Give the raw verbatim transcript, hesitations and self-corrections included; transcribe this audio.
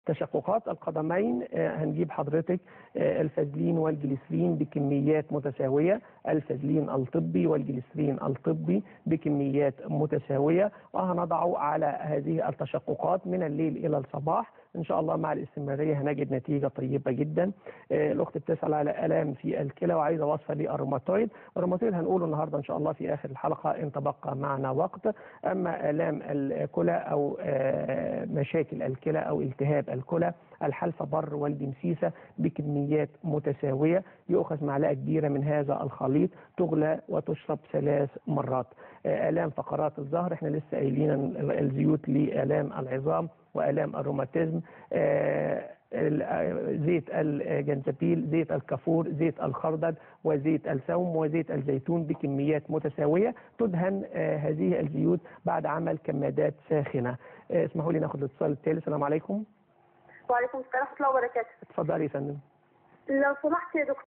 تشققات القدمين هنجيب حضرتك الفازلين والجليسرين بكميات متساوية، الفازلين الطبي والجليسرين الطبي بكميات متساوية، وهنضعه على هذه التشققات من الليل إلى الصباح. إن شاء الله مع الاستمرارية هنجد نتيجة طيبة جدا. الأخت بتسأل على آلام في الكلى وعايزة وصفة للروماتويد. الروماتويد هنقوله النهاردة إن شاء الله في آخر الحلقة إن تبقى معنا وقت. أما آلام الكلى أو مشاكل الكلى أو التهاب الكلى، الحلفة بر والدمسيسة بكميات متساوية، يؤخذ معلقة كبيرة من هذا الخليط تغلى وتشرب ثلاث مرات. آلام فقرات الظهر احنا لسه قايلين الزيوت لآلام العظام وآلام الروماتيزم، زيت الجنزبيل، زيت الكافور، زيت الخردل، وزيت الثوم، وزيت الزيتون بكميات متساوية. تدهن هذه الزيوت بعد عمل كمادات ساخنة. اسمحوا لي ناخد الاتصال التالي. السلام عليكم. وعليكم السلام ورحمة الله وبركاته. اتفضلي يا فندم. لو سمحت يا دكتور